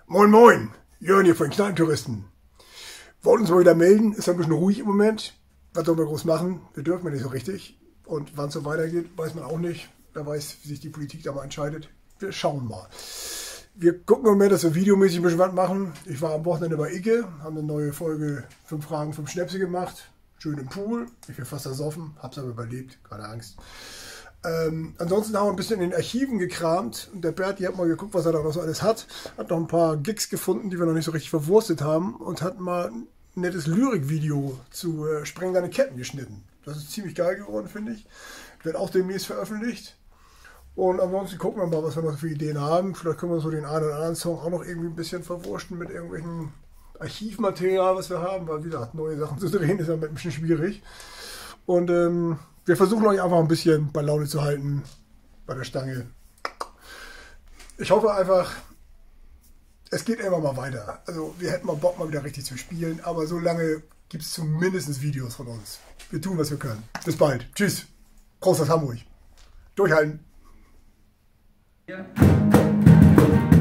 Moin Moin, Jörn hier von den Kneipentouristen. Wollten uns mal wieder melden, ist ein bisschen ruhig im Moment. Was sollen wir groß machen? Wir dürfen ja nicht so richtig. Und wann es so weitergeht, weiß man auch nicht. Wer weiß, wie sich die Politik da mal entscheidet. Wir schauen mal. Wir gucken im Moment, dass wir videomäßig ein bisschen was machen. Ich war am Wochenende bei Icke, haben eine neue Folge 5 Fragen, 5 Schnäpse gemacht. Schön im Pool. Ich bin fast ersoffen, hab's aber überlebt, keine Angst. Ansonsten haben wir ein bisschen in den Archiven gekramt und der Berti hat mal geguckt, was er da noch so alles hat. Hat noch ein paar Gigs gefunden, die wir noch nicht so richtig verwurstet haben und hat mal ein nettes Lyrikvideo zu Spreng deine Ketten geschnitten. Das ist ziemlich geil geworden, finde ich. Wird auch demnächst veröffentlicht. Und ansonsten gucken wir mal, was wir noch für Ideen haben. Vielleicht können wir so den einen oder anderen Song auch noch irgendwie ein bisschen verwursten mit irgendwelchen Archivmaterial, was wir haben, weil wie gesagt, neue Sachen zu drehen ist ja ein bisschen schwierig. Und wir versuchen euch einfach ein bisschen bei Laune zu halten, bei der Stange. Ich hoffe einfach, es geht immer mal weiter. Also wir hätten mal Bock, mal wieder richtig zu spielen, aber so lange gibt es zumindest Videos von uns. Wir tun, was wir können. Bis bald. Tschüss. Prost aus Hamburg. Durchhalten. Ja.